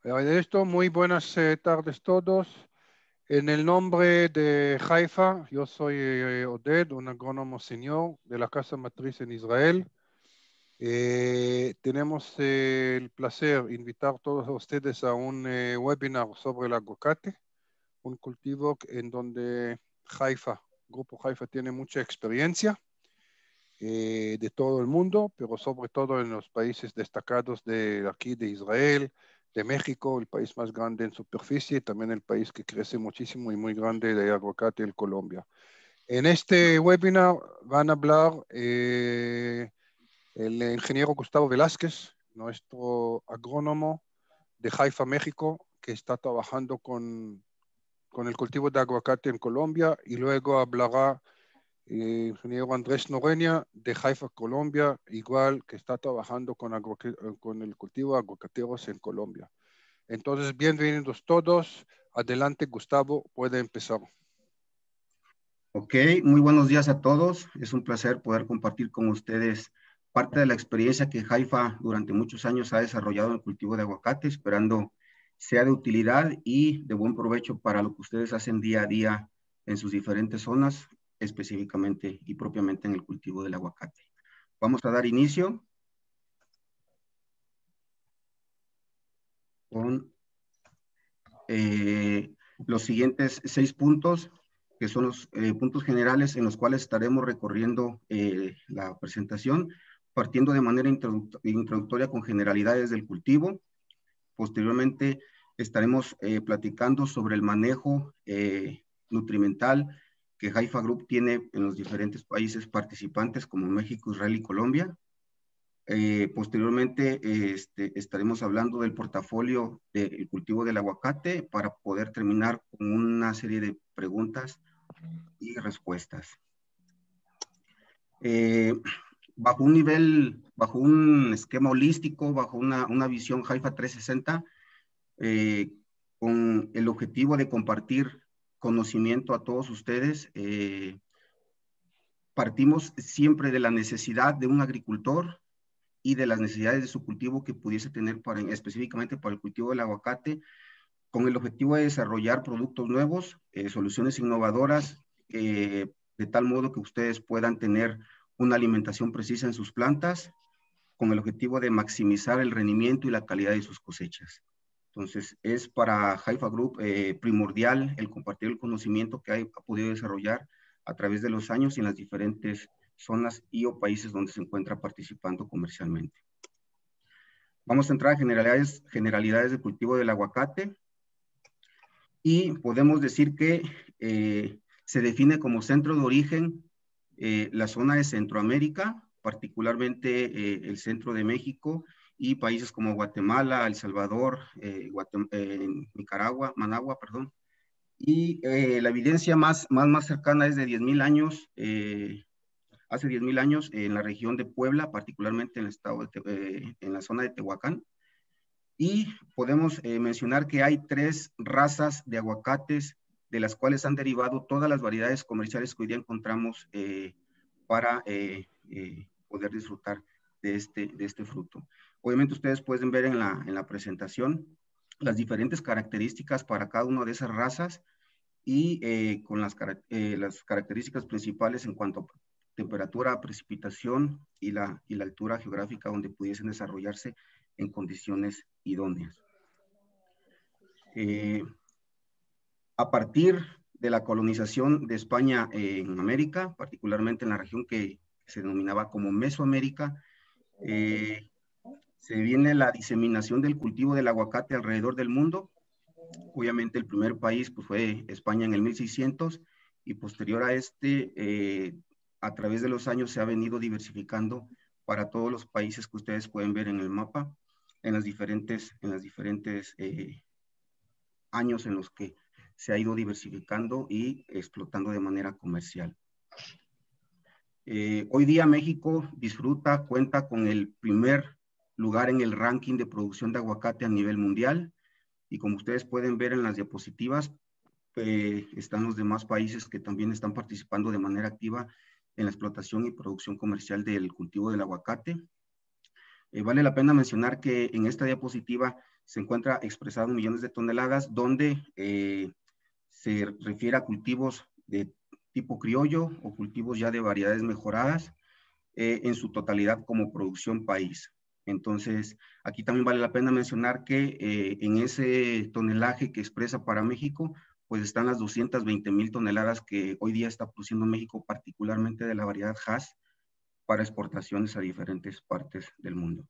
De esto, muy buenas tardes todos. En el nombre de Haifa, yo soy Oded, un agrónomo senior de la Casa Matriz en Israel. Tenemos el placer de invitar a todos ustedes a un webinar sobre el aguacate, un cultivo en donde Haifa, Grupo Haifa tiene mucha experiencia de todo el mundo, pero sobre todo en los países destacados de aquí, de Israel, de México, el país más grande en superficie, también el país que crece muchísimo y muy grande de aguacate, el Colombia. En este webinar van a hablar el ingeniero Gustavo Velázquez, nuestro agrónomo de Haifa, México, que está trabajando con el cultivo de aguacate en Colombia, y luego hablará ingeniero Andrés Noreña de Haifa, Colombia, igual que está trabajando con el cultivo de aguacateros en Colombia. Entonces, bienvenidos todos. Adelante, Gustavo, puede empezar. Ok, muy buenos días a todos. Es un placer poder compartir con ustedes parte de la experiencia que Haifa durante muchos años ha desarrollado en el cultivo de aguacate, esperando sea de utilidad y de buen provecho para lo que ustedes hacen día a día en sus diferentes zonas, específicamente y propiamente en el cultivo del aguacate. Vamos a dar inicio con los siguientes 6 puntos, que son los puntos generales en los cuales estaremos recorriendo la presentación, partiendo de manera introductoria con generalidades del cultivo. Posteriormente estaremos platicando sobre el manejo nutrimental que Haifa Group tiene en los diferentes países participantes como México, Israel y Colombia. Posteriormente estaremos hablando del portafolio del cultivo del aguacate para poder terminar con una serie de preguntas y respuestas. Bajo un esquema holístico, bajo una visión Haifa 360, con el objetivo de compartir conocimiento a todos ustedes, partimos siempre de la necesidad de un agricultor y de las necesidades de su cultivo que pudiese tener específicamente para el cultivo del aguacate, con el objetivo de desarrollar productos nuevos, soluciones innovadoras, de tal modo que ustedes puedan tener una alimentación precisa en sus plantas, con el objetivo de maximizar el rendimiento y la calidad de sus cosechas. Entonces, es para Haifa Group primordial el compartir el conocimiento que ha podido desarrollar a través de los años en las diferentes zonas y o países donde se encuentra participando comercialmente. Vamos a entrar a generalidades de cultivo del aguacate y podemos decir que se define como centro de origen la zona de Centroamérica, particularmente el centro de México y países como Guatemala, El Salvador, Nicaragua, Managua, perdón. Y la evidencia más cercana es de 10,000 años, hace 10,000 años en la región de Puebla, particularmente en el estado en la zona de Tehuacán. Y podemos mencionar que hay 3 razas de aguacates de las cuales han derivado todas las variedades comerciales que hoy día encontramos para poder disfrutar de este fruto. Obviamente ustedes pueden ver en la presentación las diferentes características para cada una de esas razas y con las características principales en cuanto a temperatura, precipitación y la altura geográfica donde pudiesen desarrollarse en condiciones idóneas. A partir de la colonización de España en América, particularmente en la región que se denominaba como Mesoamérica, se viene la diseminación del cultivo del aguacate alrededor del mundo. Obviamente el primer país pues, fue España en el 1600 y posterior a a través de los años se ha venido diversificando para todos los países que ustedes pueden ver en el mapa, en las diferentes años en los que se ha ido diversificando y explotando de manera comercial. Hoy día México cuenta con el primer lugar en el ranking de producción de aguacate a nivel mundial y como ustedes pueden ver en las diapositivas, están los demás países que también están participando de manera activa en la explotación y producción comercial del cultivo del aguacate. Vale la pena mencionar que en esta diapositiva se encuentra expresado en millones de toneladas, donde se refiere a cultivos de tipo criollo o cultivos ya de variedades mejoradas en su totalidad como producción país. Entonces, aquí también vale la pena mencionar que en ese tonelaje que expresa para México, pues están las 220,000 toneladas que hoy día está produciendo México, particularmente de la variedad Hass, para exportaciones a diferentes partes del mundo.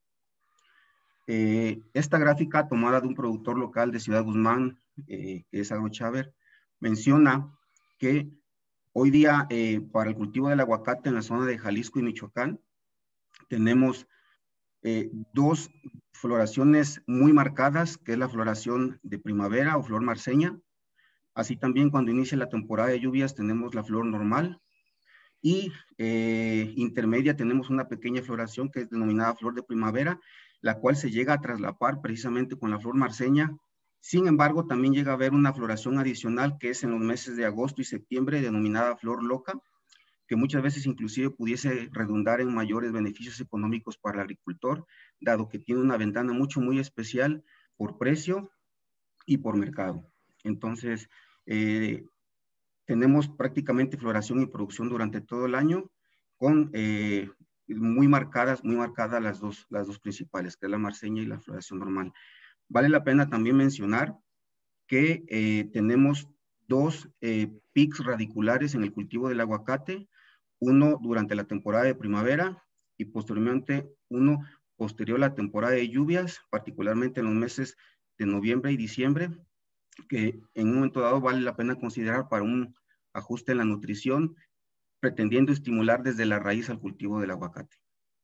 Esta gráfica, tomada de un productor local de Ciudad Guzmán, que es Agrochaver, menciona que hoy día para el cultivo del aguacate en la zona de Jalisco y Michoacán, tenemos dos floraciones muy marcadas, que es la floración de primavera o flor marceña. Así también cuando inicia la temporada de lluvias tenemos la flor normal, y intermedia tenemos una pequeña floración que es denominada flor de primavera, la cual se llega a traslapar precisamente con la flor marceña. Sin embargo, también llega a haber una floración adicional que es en los meses de agosto y septiembre, denominada flor loca, que muchas veces inclusive pudiese redundar en mayores beneficios económicos para el agricultor, dado que tiene una ventana muy especial por precio y por mercado. Entonces, tenemos prácticamente floración y producción durante todo el año, con muy marcadas las dos principales, que es la marceña y la floración normal. Vale la pena también mencionar que tenemos dos pics radiculares en el cultivo del aguacate, uno durante la temporada de primavera y posteriormente uno posterior a la temporada de lluvias, particularmente en los meses de noviembre y diciembre, que en un momento dado vale la pena considerar para un ajuste en la nutrición, pretendiendo estimular desde la raíz al cultivo del aguacate.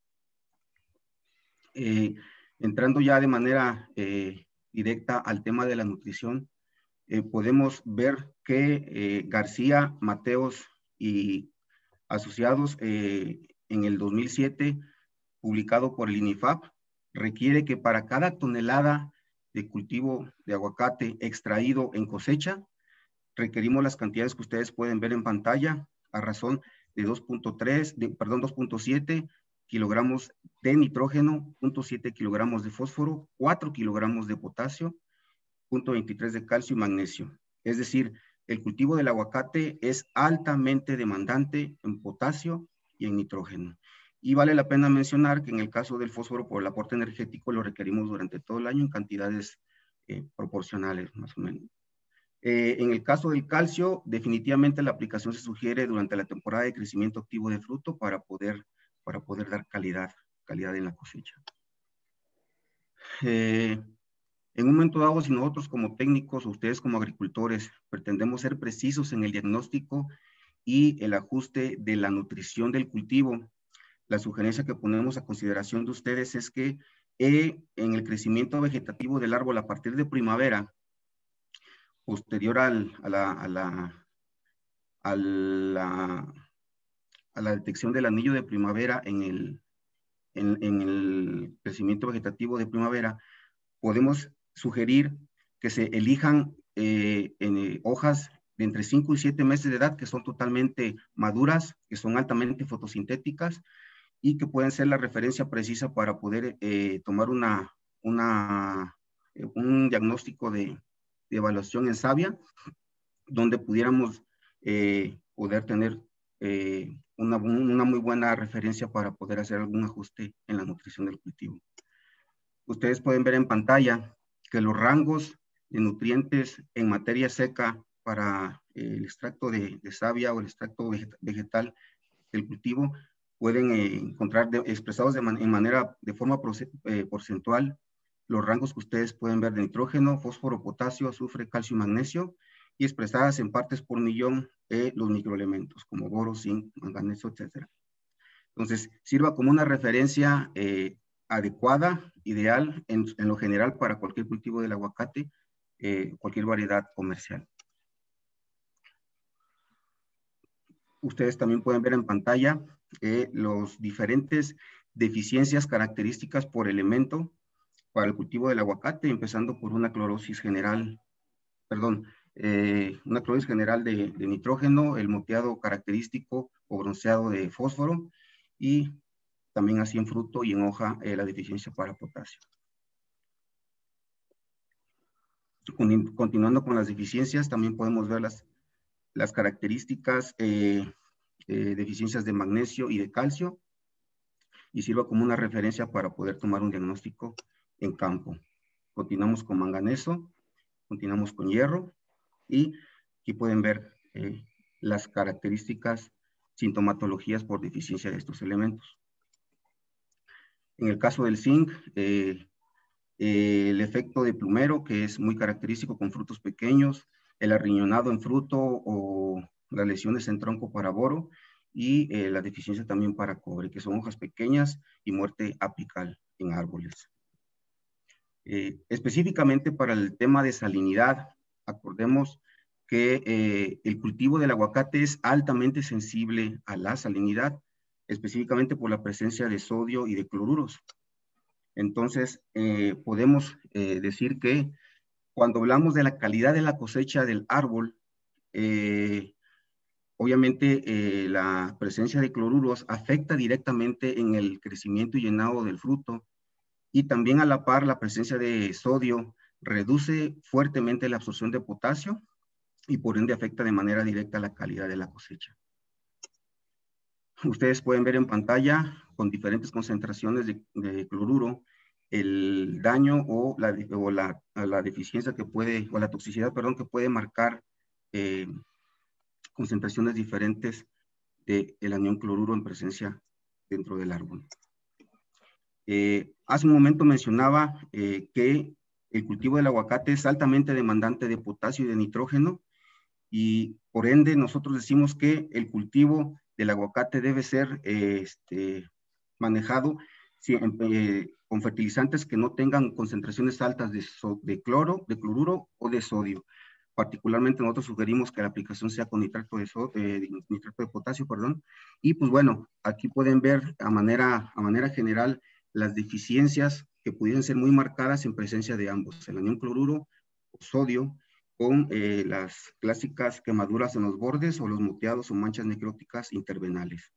Entrando ya de manera directa al tema de la nutrición, podemos ver que García, Mateos y asociados en el 2007, publicado por el INIFAP, requiere que para cada tonelada de cultivo de aguacate extraído en cosecha, requerimos las cantidades que ustedes pueden ver en pantalla, a razón de 2.7 kilogramos de nitrógeno, 0.7 kilogramos de fósforo, 4 kilogramos de potasio, 0.23 de calcio y magnesio. Es decir, el cultivo del aguacate es altamente demandante en potasio y en nitrógeno. Y vale la pena mencionar que en el caso del fósforo, por el aporte energético, lo requerimos durante todo el año en cantidades proporcionales, más o menos. En el caso del calcio, definitivamente la aplicación se sugiere durante la temporada de crecimiento activo de fruto para poder dar calidad en la cosecha. En un momento dado, si nosotros como técnicos o ustedes como agricultores pretendemos ser precisos en el diagnóstico y el ajuste de la nutrición del cultivo, la sugerencia que ponemos a consideración de ustedes es que en el crecimiento vegetativo del árbol a partir de primavera, posterior a la detección del anillo de primavera en el crecimiento vegetativo de primavera, podemos sugerir que se elijan hojas de entre 5 y 7 meses de edad que son totalmente maduras, que son altamente fotosintéticas y que pueden ser la referencia precisa para poder tomar un diagnóstico de evaluación en savia, donde pudiéramos poder tener una muy buena referencia para poder hacer algún ajuste en la nutrición del cultivo. Ustedes pueden ver en pantalla que los rangos de nutrientes en materia seca para el extracto de savia o el extracto vegetal del cultivo pueden encontrar expresados de forma porcentual los rangos que ustedes pueden ver de nitrógeno, fósforo, potasio, azufre, calcio y magnesio, y expresadas en partes por millón los microelementos como boro, zinc, manganeso, etc. Entonces, sirva como una referencia adecuada, ideal, en lo general para cualquier cultivo del aguacate, cualquier variedad comercial. Ustedes también pueden ver en pantalla los diferentes deficiencias características por elemento para el cultivo del aguacate, empezando por una clorosis general, una clorosis general de nitrógeno, el moteado característico o bronceado de fósforo, y también así en fruto y en hoja la deficiencia para potasio. Continuando con las deficiencias, también podemos ver las características, deficiencias de magnesio y de calcio, y sirva como una referencia para poder tomar un diagnóstico en campo. Continuamos con manganeso, continuamos con hierro, y aquí pueden ver las características, sintomatologías por deficiencia de estos elementos. En el caso del zinc, el efecto de plumero, que es muy característico con frutos pequeños, el arriñonado en fruto o las lesiones en tronco para boro, y la deficiencia también para cobre, que son hojas pequeñas y muerte apical en árboles. Específicamente para el tema de salinidad, acordemos que el cultivo del aguacate es altamente sensible a la salinidad, específicamente por la presencia de sodio y de cloruros. Entonces, podemos decir que cuando hablamos de la calidad de la cosecha del árbol, obviamente la presencia de cloruros afecta directamente en el crecimiento y llenado del fruto, y también a la par la presencia de sodio reduce fuertemente la absorción de potasio y por ende afecta de manera directa la calidad de la cosecha. Ustedes pueden ver en pantalla con diferentes concentraciones de cloruro el daño o la deficiencia que puede, o la toxicidad, perdón, que puede marcar concentraciones diferentes del anión cloruro en presencia dentro del árbol. Hace un momento mencionaba que el cultivo del aguacate es altamente demandante de potasio y de nitrógeno, y por ende nosotros decimos que el cultivo del aguacate debe ser manejado con fertilizantes que no tengan concentraciones altas de cloruro o de sodio. Particularmente nosotros sugerimos que la aplicación sea con nitrato de potasio, perdón. Y pues bueno, aquí pueden ver a manera general las deficiencias que pudieran ser muy marcadas en presencia de ambos, el anión cloruro o sodio, con las clásicas quemaduras en los bordes o los moteados o manchas necróticas intervenales.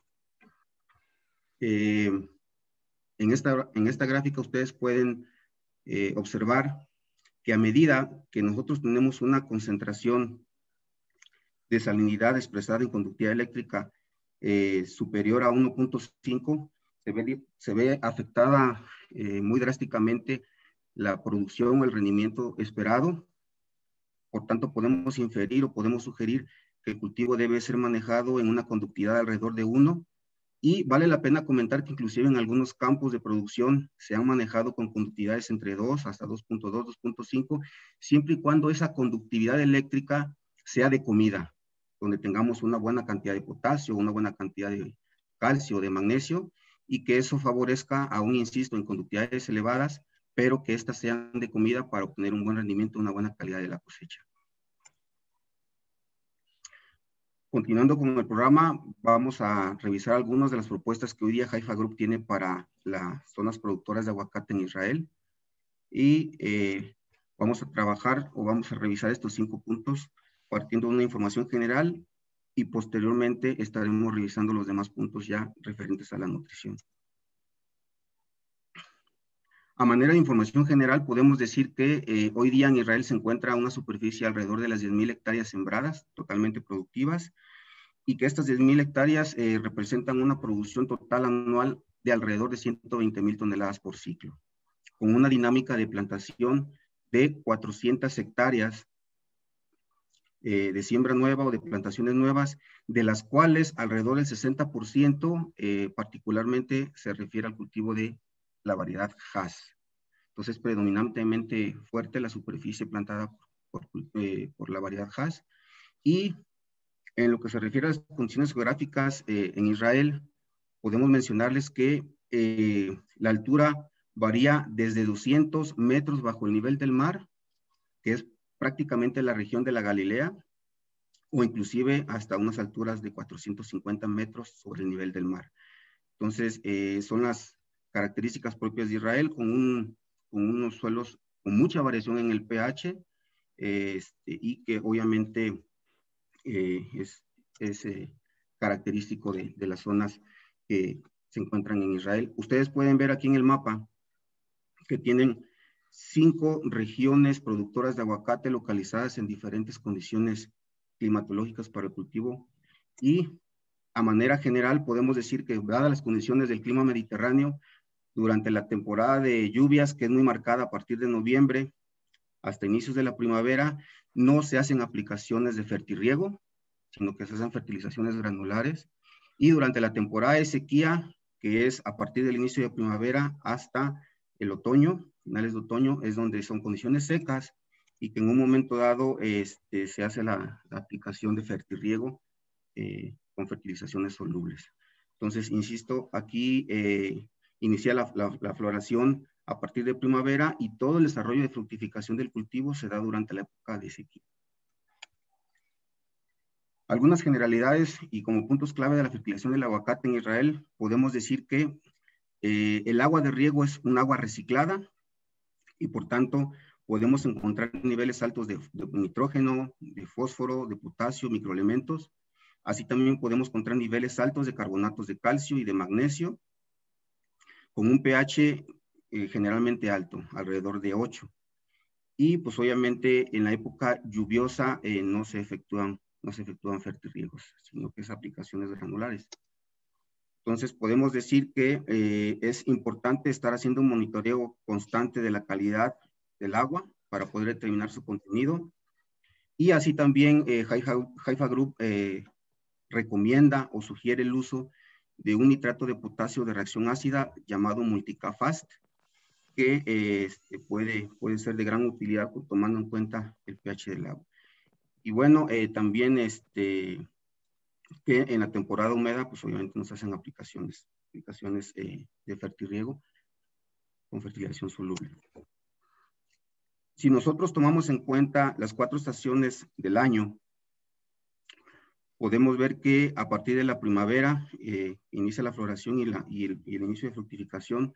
En esta gráfica ustedes pueden observar que a medida que nosotros tenemos una concentración de salinidad expresada en conductividad eléctrica superior a 1.5, se ve afectada muy drásticamente la producción o el rendimiento esperado. Por tanto, podemos inferir o podemos sugerir que el cultivo debe ser manejado en una conductividad alrededor de 1, y vale la pena comentar que inclusive en algunos campos de producción se han manejado con conductividades entre 2 hasta 2.2, 2.5, siempre y cuando esa conductividad eléctrica sea de comida, donde tengamos una buena cantidad de potasio, una buena cantidad de calcio, de magnesio, y que eso favorezca, aún insisto, en conductividades elevadas, pero que éstas sean de comida para obtener un buen rendimiento, una buena calidad de la cosecha. Continuando con el programa, vamos a revisar algunas de las propuestas que hoy día Haifa Group tiene para las zonas productoras de aguacate en Israel. Y vamos a trabajar o vamos a revisar estos 5 puntos partiendo de una información general, y posteriormente estaremos revisando los demás puntos ya referentes a la nutrición. A manera de información general, podemos decir que hoy día en Israel se encuentra una superficie alrededor de las 10,000 hectáreas sembradas, totalmente productivas, y que estas 10,000 hectáreas representan una producción total anual de alrededor de 120,000 toneladas por ciclo, con una dinámica de plantación de 400 hectáreas de siembra nueva o de plantaciones nuevas, de las cuales alrededor del 60% particularmente se refiere al cultivo de la variedad Hass. Entonces, predominantemente fuerte la superficie plantada por la variedad Hass. Y en lo que se refiere a las condiciones geográficas en Israel, podemos mencionarles que la altura varía desde 200 metros bajo el nivel del mar, que es prácticamente la región de la Galilea, o inclusive hasta unas alturas de 450 metros sobre el nivel del mar. Entonces, son las características propias de Israel, con unos suelos con mucha variación en el pH, y que obviamente es característico de las zonas que se encuentran en Israel. Ustedes pueden ver aquí en el mapa que tienen 5 regiones productoras de aguacate localizadas en diferentes condiciones climatológicas para el cultivo. Y a manera general podemos decir que dadas las condiciones del clima mediterráneo, durante la temporada de lluvias, que es muy marcada a partir de noviembre hasta inicios de la primavera, no se hacen aplicaciones de fertirriego, sino que se hacen fertilizaciones granulares. Y durante la temporada de sequía, que es a partir del inicio de primavera hasta el otoño, finales de otoño, es donde son condiciones secas y que en un momento dado se hace la aplicación de fertirriego con fertilizaciones solubles. Entonces, insisto, aquí inicia la floración a partir de primavera y todo el desarrollo de fructificación del cultivo se da durante la época de sequía. Algunas generalidades y como puntos clave de la fertilización del aguacate en Israel, podemos decir que el agua de riego es un agua reciclada y por tanto podemos encontrar niveles altos de nitrógeno, de fósforo, de potasio, microelementos. Así también podemos encontrar niveles altos de carbonatos de calcio y de magnesio, con un pH generalmente alto, alrededor de 8. Y pues obviamente en la época lluviosa no se efectúan fertirriegos, sino que es aplicaciones granulares. Entonces podemos decir que es importante estar haciendo un monitoreo constante de la calidad del agua para poder determinar su contenido. Y así también Haifa Group recomienda o sugiere el uso de un nitrato de potasio de reacción ácida llamado Multicafast, que puede ser de gran utilidad tomando en cuenta el pH del agua. Y bueno, también que en la temporada húmeda, pues obviamente nos hacen aplicaciones de fertirriego con fertilización soluble. Si nosotros tomamos en cuenta las 4 estaciones del año, podemos ver que a partir de la primavera inicia la floración y el inicio de fructificación.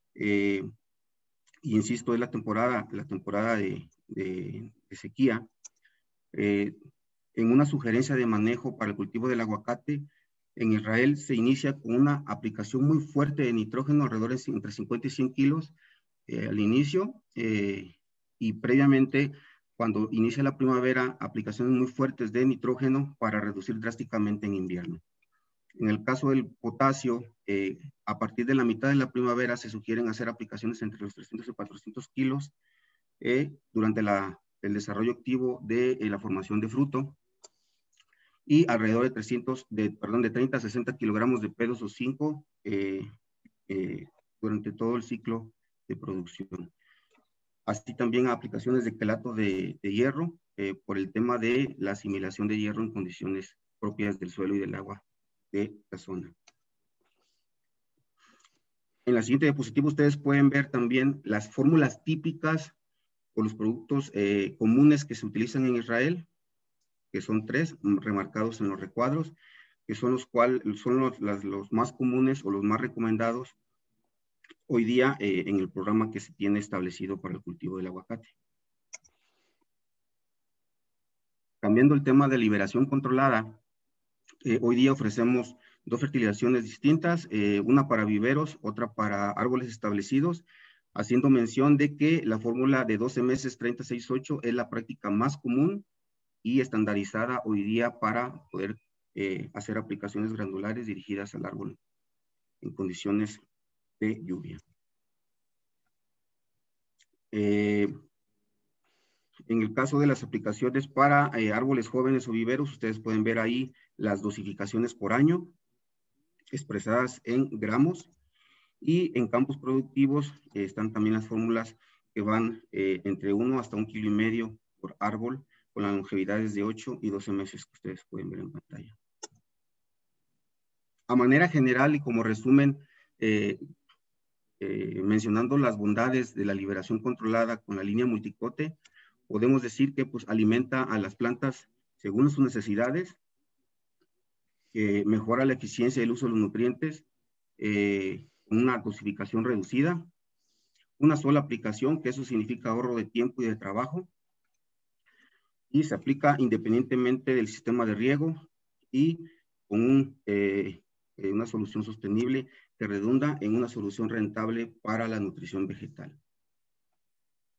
Insisto, es la temporada de sequía. En una sugerencia de manejo para el cultivo del aguacate, en Israel se inicia con una aplicación muy fuerte de nitrógeno, alrededor de entre 50 y 100 kilos al inicio, y previamente, cuando inicia la primavera, aplicaciones muy fuertes de nitrógeno para reducir drásticamente en invierno. En el caso del potasio, a partir de la mitad de la primavera se sugieren hacer aplicaciones entre los 300 y 400 kilos durante el desarrollo activo de la formación de fruto, y alrededor de 30 a 60 kilogramos de P2O 5 durante todo el ciclo de producción. Así también aplicaciones de quelato de hierro por el tema de la asimilación de hierro en condiciones propias del suelo y del agua de la zona. En la siguiente diapositiva ustedes pueden ver también las fórmulas típicas o los productos comunes que se utilizan en Israel, que son 3 remarcados en los recuadros, que son los más comunes o los más recomendados hoy día en el programa que se tiene establecido para el cultivo del aguacate. Cambiando el tema de liberación controlada, hoy día ofrecemos 2 fertilizaciones distintas, una para viveros, otra para árboles establecidos, haciendo mención de que la fórmula de 12 meses 30-6-8 es la práctica más común y estandarizada hoy día para poder hacer aplicaciones granulares dirigidas al árbol en condiciones de lluvia. En el caso de las aplicaciones para árboles jóvenes o viveros, ustedes pueden ver ahí las dosificaciones por año, expresadas en gramos, y en campos productivos están también las fórmulas que van entre 1 hasta 1,5 kilos por árbol, con las longevidades de 8 y 12 meses que ustedes pueden ver en pantalla. A manera general y como resumen, mencionando las bondades de la liberación controlada con la línea multicote, podemos decir que pues, alimenta a las plantas según sus necesidades, mejora la eficiencia del uso de los nutrientes, una dosificación reducida, una sola aplicación, que eso significa ahorro de tiempo y de trabajo, y se aplica independientemente del sistema de riego y con una solución sostenible que redunda en una solución rentable para la nutrición vegetal.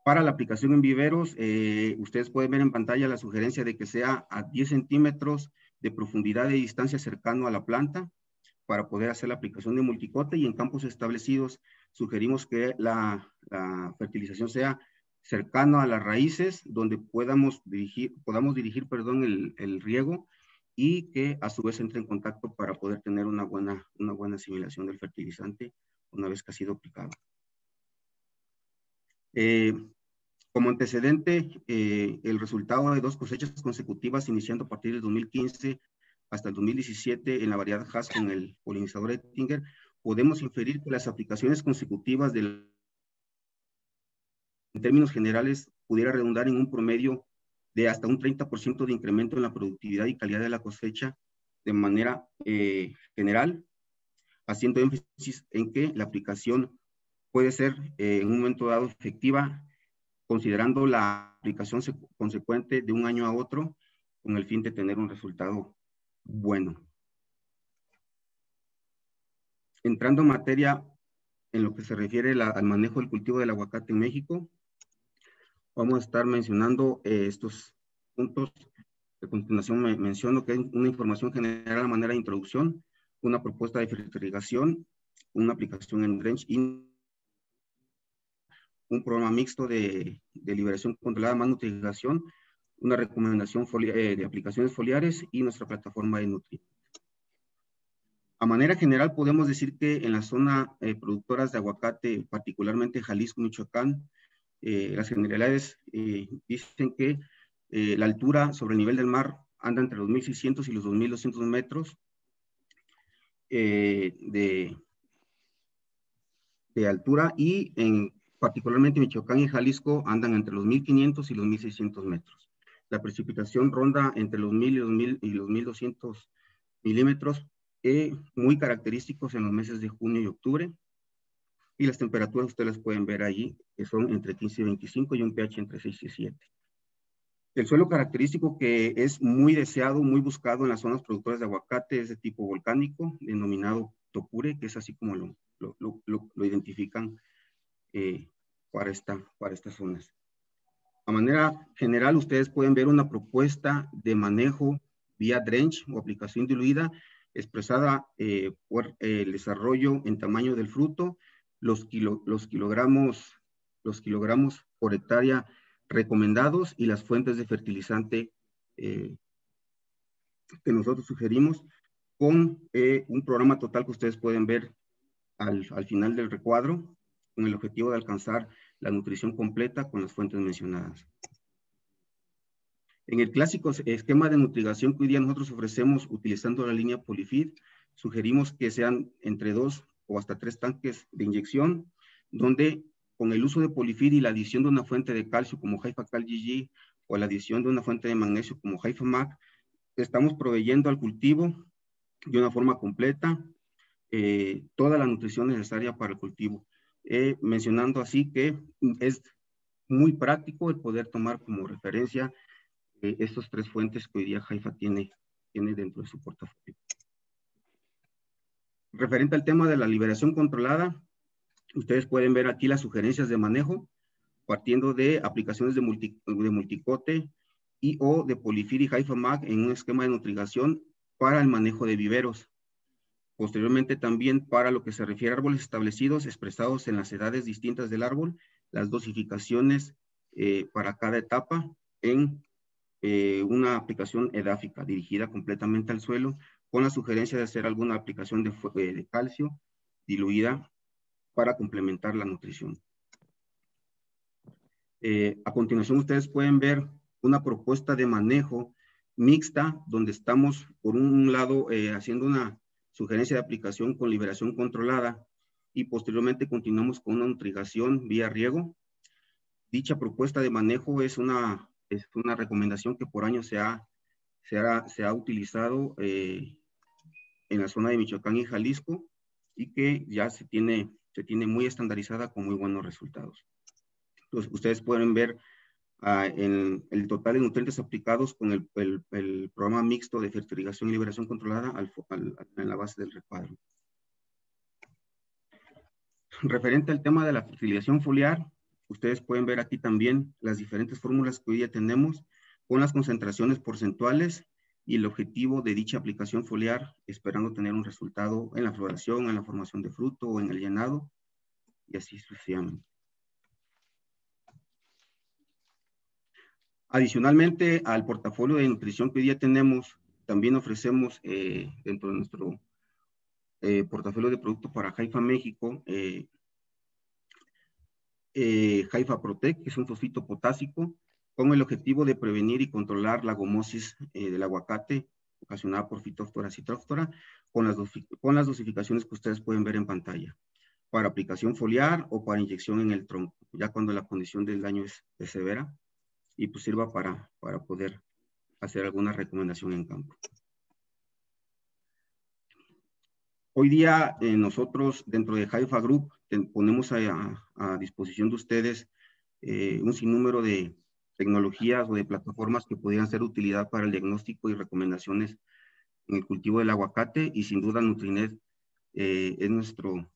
Para la aplicación en viveros, ustedes pueden ver en pantalla la sugerencia de que sea a 10 centímetros de profundidad de distancia cercano a la planta para poder hacer la aplicación de multicote, y en campos establecidos sugerimos que la fertilización sea cercano a las raíces, donde podamos dirigir el riego, y que a su vez entre en contacto para poder tener una buena asimilación del fertilizante una vez que ha sido aplicado. Como antecedente, el resultado de 2 cosechas consecutivas iniciando a partir del 2015 hasta el 2017 en la variedad Hass con el polinizador Ettinger, podemos inferir que las aplicaciones consecutivas en términos generales pudiera redundar en un promedio de hasta un 30% de incremento en la productividad y calidad de la cosecha de manera general, haciendo énfasis en que la aplicación puede ser en un momento dado efectiva, considerando la aplicación consecuente de un año a otro, con el fin de tener un resultado bueno. Entrando en materia en lo que se refiere al manejo del cultivo del aguacate en México, vamos a estar mencionando estos puntos. A continuación menciono que es una información general a manera de introducción, una propuesta de fertilización, una aplicación en drench y un programa mixto de liberación controlada más nutrición, una recomendación de aplicaciones foliares y nuestra plataforma de Nutri. A manera general podemos decir que en la zona productoras de aguacate, particularmente Jalisco, Michoacán, las generalidades dicen que la altura sobre el nivel del mar anda entre los 1.600 y los 2.200 metros de altura, y particularmente Michoacán y Jalisco andan entre los 1.500 y los 1.600 metros. La precipitación ronda entre los 1.000 y los 1.200 milímetros, muy característicos en los meses de junio y octubre. Y las temperaturas ustedes las pueden ver allí, que son entre 15 y 25 y un pH entre 6 y 7. El suelo característico que es muy deseado, muy buscado en las zonas productoras de aguacate es de tipo volcánico, denominado topure, que es así como lo identifican para estas zonas. A manera general, ustedes pueden ver una propuesta de manejo vía drench o aplicación diluida, expresada por el desarrollo en tamaño del fruto, los kilogramos por hectárea recomendados y las fuentes de fertilizante que nosotros sugerimos, con un programa total que ustedes pueden ver al final del recuadro, con el objetivo de alcanzar la nutrición completa con las fuentes mencionadas. En el clásico esquema de nutrigación que hoy día nosotros ofrecemos utilizando la línea Polifeed, sugerimos que sean entre 2 o hasta 3 tanques de inyección, donde con el uso de Polifeed y la adición de una fuente de calcio como Haifa-Cal GG o la adición de una fuente de magnesio como Haifa-Mac, estamos proveyendo al cultivo de una forma completa toda la nutrición necesaria para el cultivo. Mencionando así que es muy práctico el poder tomar como referencia estas 3 fuentes que hoy día Haifa tiene dentro de su portafolio. Referente al tema de la liberación controlada, ustedes pueden ver aquí las sugerencias de manejo, partiendo de aplicaciones de multicote y o de Polifeed y Haifa-Mac en un esquema de nutrigación para el manejo de viveros. Posteriormente también para lo que se refiere a árboles establecidos expresados en las edades distintas del árbol, las dosificaciones para cada etapa en una aplicación edáfica dirigida completamente al suelo, con la sugerencia de hacer alguna aplicación de calcio diluida para complementar la nutrición. A continuación ustedes pueden ver una propuesta de manejo mixta, donde estamos por un lado haciendo una sugerencia de aplicación con liberación controlada y posteriormente continuamos con una nutrigación vía riego. Dicha propuesta de manejo es una recomendación que por años se ha utilizado en la zona de Michoacán y Jalisco, y que ya se tiene muy estandarizada con muy buenos resultados. Entonces, ustedes pueden ver en el total de nutrientes aplicados con el programa mixto de fertilización y liberación controlada en la base del recuadro. Referente al tema de la fertilización foliar, Ustedes pueden ver aquí también las diferentes fórmulas que hoy día tenemos con las concentraciones porcentuales y el objetivo de dicha aplicación foliar, esperando tener un resultado en la floración, en la formación de fruto o en el llenado, y así sucesivamente. Adicionalmente al portafolio de nutrición que hoy día tenemos, también ofrecemos dentro de nuestro portafolio de productos para Haifa México, Haifa Protect, que es un fosfito potásico, con el objetivo de prevenir y controlar la gomosis del aguacate ocasionada por Phytophthora citrophthora, con las dosificaciones que ustedes pueden ver en pantalla, para aplicación foliar o para inyección en el tronco, ya cuando la condición del daño es severa, y pues sirva para poder hacer alguna recomendación en campo. Hoy día nosotros dentro de Haifa Group ponemos a disposición de ustedes un sinnúmero de tecnologías o de plataformas que pudieran ser de utilidad para el diagnóstico y recomendaciones en el cultivo del aguacate, y sin duda Nutrinet es nuestro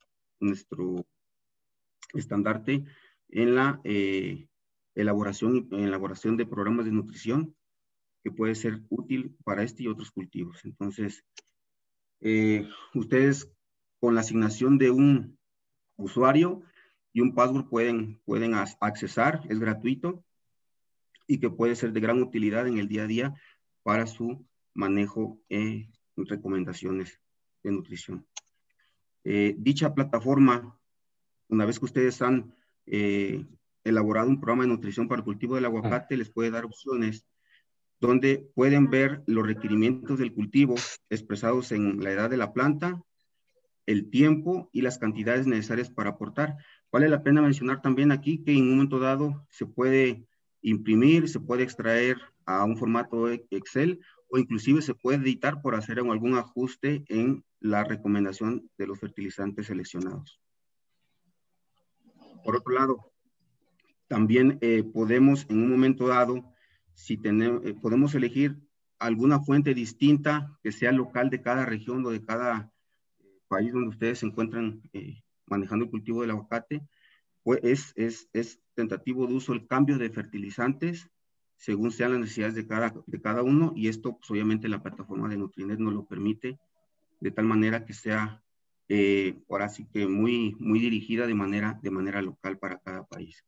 estandarte en la elaboración de programas de nutrición que puede ser útil para este y otros cultivos. Entonces, ustedes con la asignación de un usuario y un password pueden accesar, es gratuito y que puede ser de gran utilidad en el día a día para su manejo y recomendaciones de nutrición. Dicha plataforma, una vez que ustedes han elaborado un programa de nutrición para el cultivo del aguacate, les puede dar opciones donde pueden ver los requerimientos del cultivo expresados en la edad de la planta, el tiempo y las cantidades necesarias para aportar. Vale la pena mencionar también aquí que en un momento dado se puede imprimir, se puede extraer a un formato Excel, o inclusive se puede editar por hacer algún ajuste en la recomendación de los fertilizantes seleccionados. Por otro lado, también podemos en un momento dado, si podemos elegir alguna fuente distinta que sea local de cada región o de cada país donde ustedes se encuentran manejando el cultivo del aguacate, pues es tentativo de uso el cambio de fertilizantes según sean las necesidades de cada uno, y esto pues obviamente la plataforma de Nutrinet nos lo permite de tal manera que sea ahora sí que muy dirigida de manera local para cada país.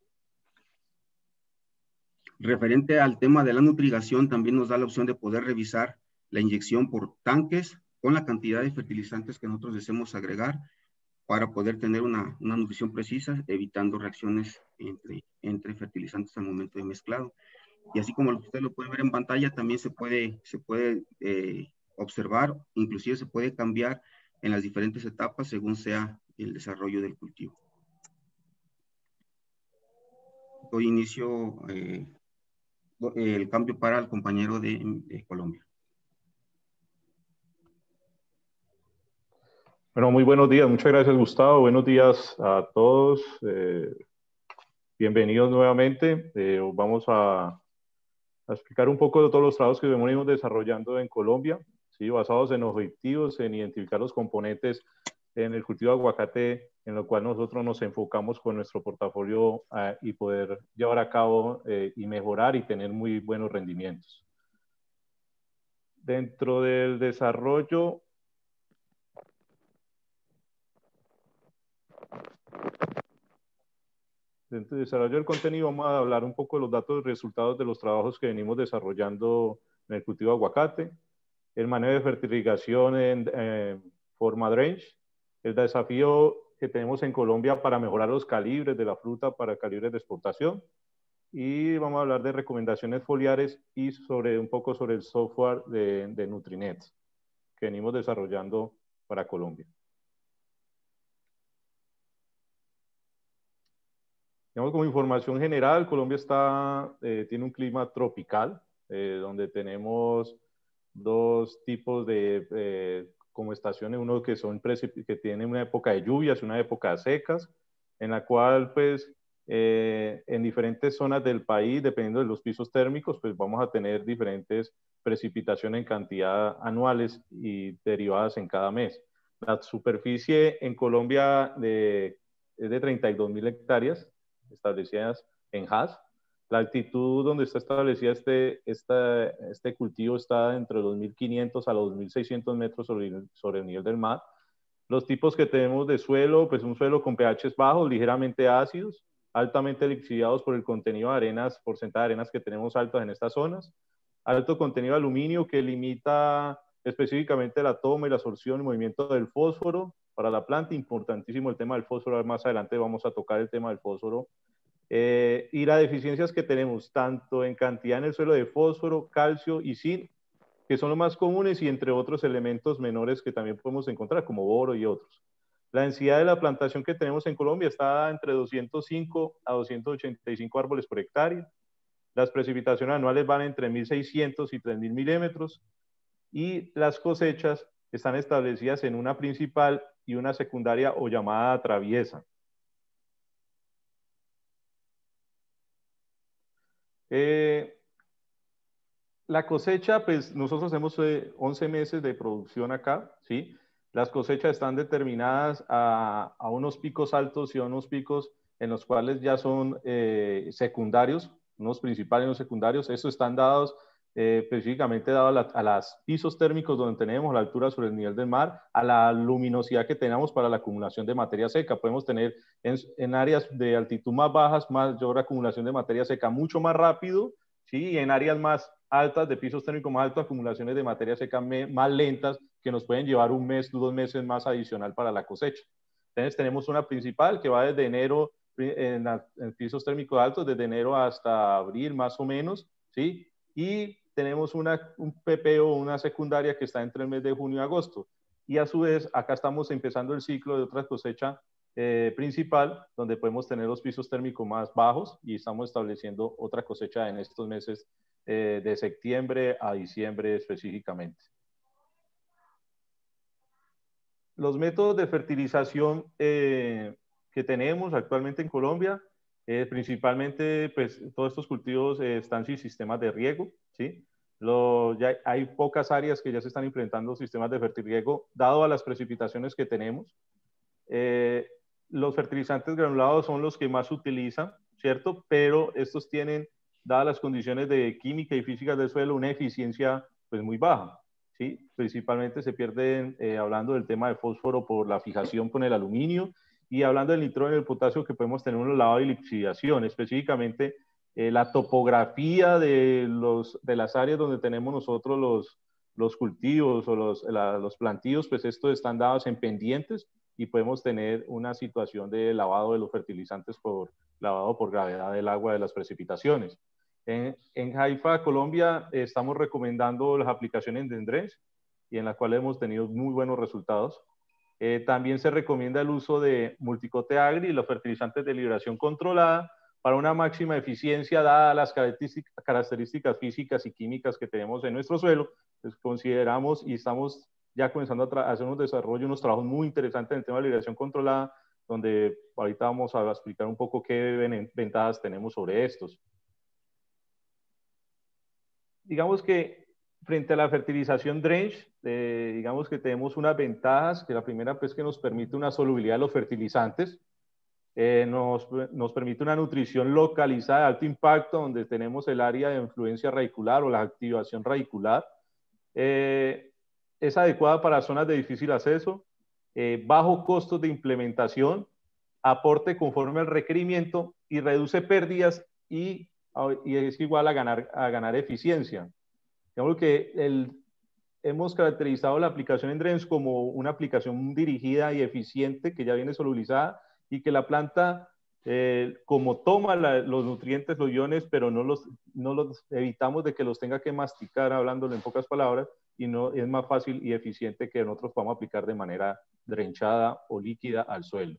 Referente al tema de la nutrigación, también nos da la opción de poder revisar la inyección por tanques con la cantidad de fertilizantes que nosotros deseemos agregar para poder tener una nutrición precisa, evitando reacciones entre fertilizantes al momento de mezclado. Y así como usted lo puede ver en pantalla, también se puede observar, inclusive se puede cambiar en las diferentes etapas según sea el desarrollo del cultivo. Doy inicio el cambio para el compañero de Colombia. Bueno, muy buenos días. Muchas gracias, Gustavo. Buenos días a todos. Bienvenidos nuevamente. Vamos a explicar un poco de todos los trabajos que venimos desarrollando en Colombia, ¿sí? Basados en objetivos, en identificar los componentes en el cultivo de aguacate, en lo cual nosotros nos enfocamos con nuestro portafolio y poder llevar a cabo y mejorar y tener muy buenos rendimientos. Dentro del desarrollo del contenido, vamos a hablar un poco de los datos y resultados de los trabajos que venimos desarrollando en el cultivo de aguacate, el manejo de fertilización en forma drench, el desafío que tenemos en Colombia para mejorar los calibres de la fruta para calibres de exportación, y vamos a hablar de recomendaciones foliares y un poco sobre el software de Nutrinet que venimos desarrollando para Colombia. Digamos, como información general, Colombia tiene un clima tropical, donde tenemos dos tipos de como estaciones, uno que tiene una época de lluvias y una época de secas, en la cual pues en diferentes zonas del país, dependiendo de los pisos térmicos, pues vamos a tener diferentes precipitaciones en cantidad anuales y derivadas en cada mes. La superficie en Colombia es de 32.000 hectáreas, establecidas en HAS. La altitud donde está establecida este cultivo está entre los 1.500 a los 2.600 metros sobre el nivel del mar. Los tipos que tenemos de suelo, pues un suelo con pHs bajos, ligeramente ácidos, altamente lixiviados por el contenido de arenas, porcentaje de arenas que tenemos altas en estas zonas. Alto contenido de aluminio que limita específicamente la toma y la absorción y movimiento del fósforo para la planta. Importantísimo el tema del fósforo. Más adelante vamos a tocar el tema del fósforo. Y las deficiencias que tenemos, tanto en cantidad en el suelo de fósforo, calcio y zinc, que son los más comunes, y entre otros elementos menores que también podemos encontrar, como boro y otros. La densidad de la plantación que tenemos en Colombia está entre 205 a 285 árboles por hectárea. Las precipitaciones anuales van entre 1.600 y 3.000 milímetros. Y las cosechas están establecidas en una principal y una secundaria o llamada traviesa. La cosecha, pues nosotros tenemos 11 meses de producción acá, ¿sí? Las cosechas están determinadas a unos picos altos y a unos picos en los cuales ya son secundarios, unos principales y unos secundarios. Estos están dados específicamente dados a los pisos térmicos donde tenemos la altura sobre el nivel del mar, a la luminosidad que tenemos para la acumulación de materia seca. Podemos tener en áreas de altitud más bajas mayor acumulación de materia seca mucho más rápido, ¿sí? Y en áreas más altas, de pisos térmicos más altos, acumulaciones de materia seca más lentas que nos pueden llevar 1 mes, 2 meses más adicional para la cosecha. Entonces tenemos una principal que va desde enero en pisos térmicos altos, desde enero hasta abril más o menos, ¿sí? Y tenemos un PPO, una secundaria que está entre el mes de junio y agosto. Y a su vez, acá estamos empezando el ciclo de otra cosecha principal, donde podemos tener los pisos térmicos más bajos y estamos estableciendo otra cosecha en estos meses de septiembre a diciembre específicamente. Los métodos de fertilización que tenemos actualmente en Colombia, principalmente pues todos estos cultivos están sin sistemas de riego, ¿sí? Ya hay pocas áreas que ya se están implementando sistemas de fertirriego, dado a las precipitaciones que tenemos. Los fertilizantes granulados son los que más se utilizan, ¿cierto? Pero estos tienen, dadas las condiciones de química y física del suelo, una eficiencia pues muy baja, ¿sí? Principalmente se pierden, hablando del tema de fósforo, por la fijación con el aluminio, y hablando del nitrógeno y el potasio, que podemos tener un lavado y lixiviación. Específicamente la topografía de las áreas donde tenemos nosotros los cultivos o los plantíos, pues estos están dados en pendientes y podemos tener una situación de lavado de los fertilizantes lavado por gravedad del agua de las precipitaciones. En Haifa, Colombia, estamos recomendando las aplicaciones de Endrenge, y en las cuales hemos tenido muy buenos resultados. También se recomienda el uso de Multicote Agri y los fertilizantes de liberación controlada para una máxima eficiencia dada las características físicas y químicas que tenemos en nuestro suelo. Pues consideramos y estamos ya comenzando a hacer unos trabajos muy interesantes en el tema de liberación controlada, donde ahorita vamos a explicar un poco qué ventajas tenemos sobre estos. Digamos que frente a la fertilización drench, digamos que tenemos unas ventajas, que la primera pues que nos permite una solubilidad de los fertilizantes, nos permite una nutrición localizada de alto impacto, donde tenemos el área de influencia radicular o la activación radicular. Es adecuada para zonas de difícil acceso, bajo costo de implementación, aporte conforme al requerimiento y reduce pérdidas y es igual a ganar eficiencia. Digamos que hemos caracterizado la aplicación en Endrenge como una aplicación dirigida y eficiente que ya viene solubilizada y que la planta, como toma los nutrientes, los iones, pero no los evitamos de que los tenga que masticar, hablándolo en pocas palabras, y no es más fácil y eficiente que nosotros podamos aplicar de manera drenchada o líquida al suelo.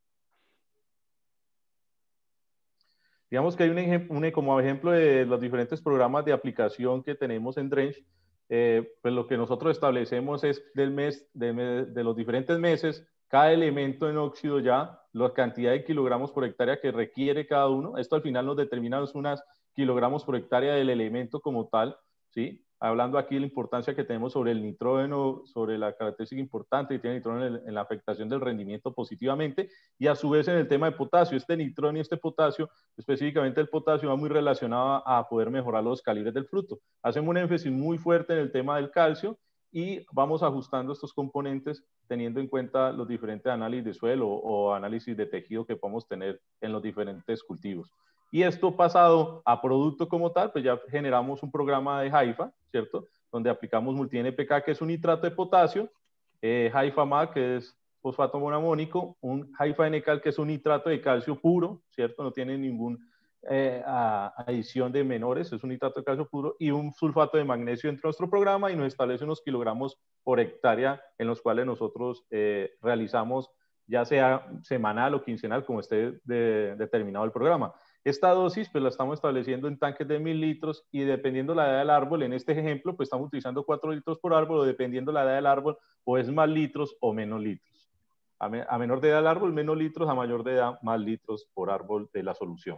Digamos que hay como ejemplo de los diferentes programas de aplicación que tenemos en Endrenge. Pues lo que nosotros establecemos es de los diferentes meses, cada elemento en óxido ya, la cantidad de kilogramos por hectárea que requiere cada uno. Esto al final nos determina unas kilogramos por hectárea del elemento como tal, ¿sí? hablando aquí de la importancia que tenemos sobre el nitrógeno, sobre la característica importante que tiene el nitrógeno en la afectación del rendimiento positivamente, y a su vez en el tema de potasio, este nitrógeno y este potasio, específicamente el potasio, va muy relacionado a poder mejorar los calibres del fruto. Hacemos un énfasis muy fuerte en el tema del calcio, y vamos ajustando estos componentes teniendo en cuenta los diferentes análisis de suelo o análisis de tejido que podemos tener en los diferentes cultivos. Y esto pasado a producto como tal, pues ya generamos un programa de Haifa, ¿cierto? Donde aplicamos multi-NPK, que es un nitrato de potasio, Haifa MAC, que es fosfato monamónico, un Haifa NCal, que es un nitrato de calcio puro, ¿cierto? No tiene ningún adición de menores, es un nitrato de calcio puro, y un sulfato de magnesio dentro de nuestro programa, y nos establece unos kilogramos por hectárea en los cuales nosotros realizamos, ya sea semanal o quincenal, como esté determinado el programa. Esta dosis pues la estamos estableciendo en tanques de 1000 litros, y dependiendo la edad del árbol, en este ejemplo pues estamos utilizando 4 litros por árbol, o dependiendo la edad del árbol, o es más litros o menos litros. A menor de edad del árbol, menos litros; a mayor de edad, más litros por árbol de la solución.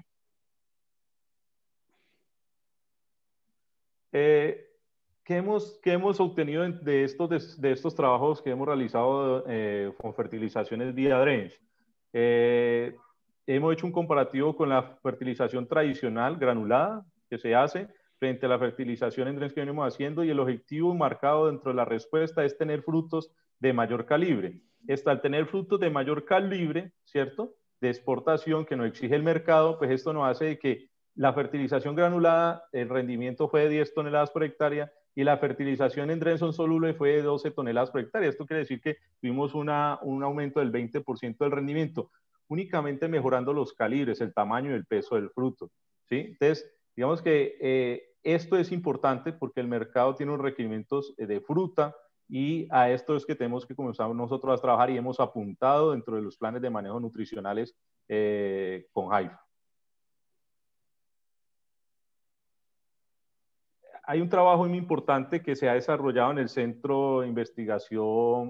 ¿Qué hemos obtenido de estos trabajos que hemos realizado con fertilizaciones vía drench? Hemos hecho un comparativo con la fertilización tradicional granulada que se hace frente a la fertilización en drench que venimos haciendo, y el objetivo marcado dentro de la respuesta es tener frutos de mayor calibre. Al tener frutos de mayor calibre, ¿cierto?, de exportación que nos exige el mercado, pues esto nos hace de que la fertilización granulada, el rendimiento fue de 10 toneladas por hectárea, y la fertilización en drench soluble fue de 12 toneladas por hectárea. Esto quiere decir que tuvimos un aumento del 20% del rendimiento, únicamente mejorando los calibres, el tamaño y el peso del fruto, ¿sí? Entonces, digamos que esto es importante porque el mercado tiene unos requerimientos de fruta, y a esto es que tenemos que comenzar nosotros a trabajar, y hemos apuntado dentro de los planes de manejo nutricionales con Haifa. Hay un trabajo muy importante que se ha desarrollado en el Centro de Investigación